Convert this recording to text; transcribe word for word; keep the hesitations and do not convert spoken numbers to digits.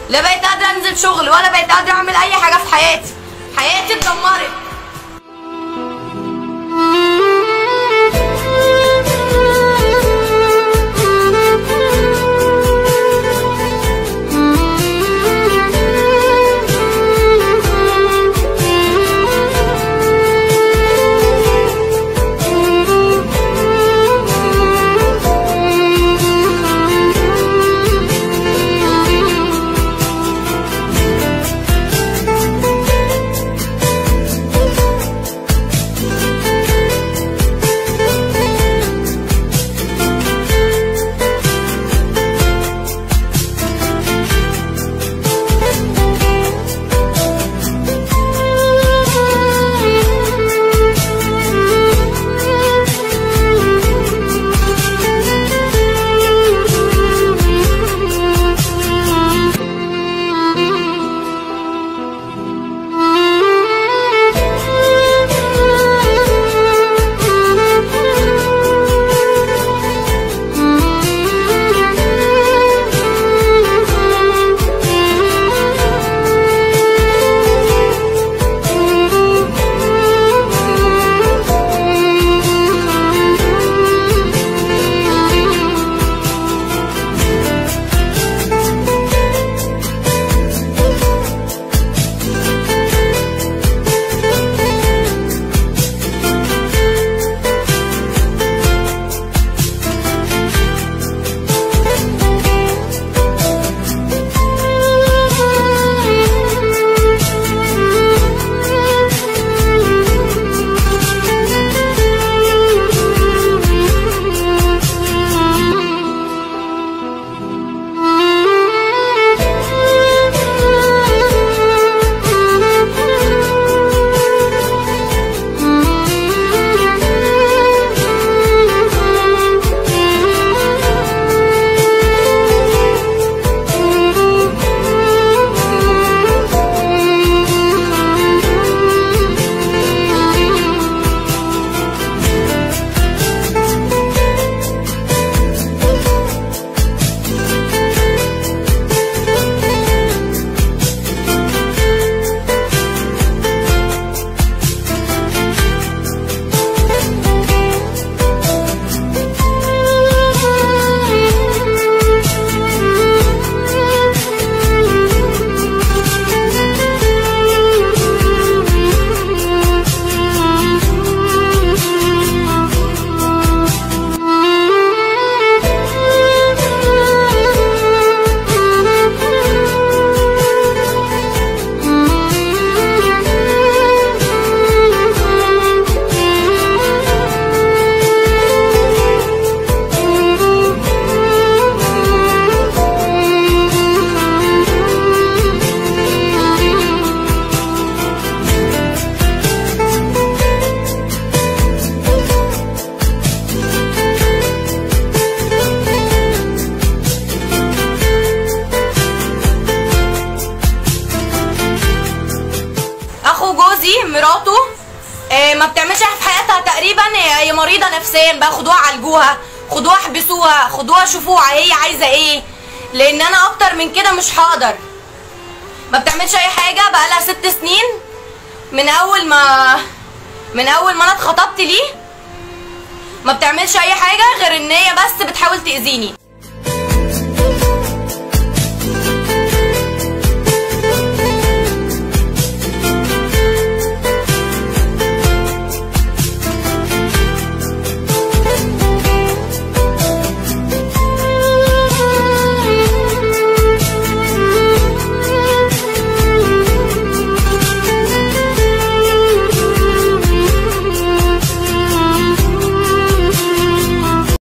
لا بقيت قادره انزل شغل ولا بقيت قادره اعمل اي حاجه في حياتي. حياتي اتدمرت. مراته ما بتعملش حاجه في حياتها تقريبا، هي مريضه نفسيا بقى. خدوها عالجوها، خدوها احبسوها، خدوها شوفوها هي عايزه ايه، لان انا اكتر من كده مش هقدر. ما بتعملش اي حاجه بقى لها ست سنين من اول ما من اول ما انا اتخطبت ليه. ما بتعملش اي حاجه غير ان هي بس بتحاول تاذيني.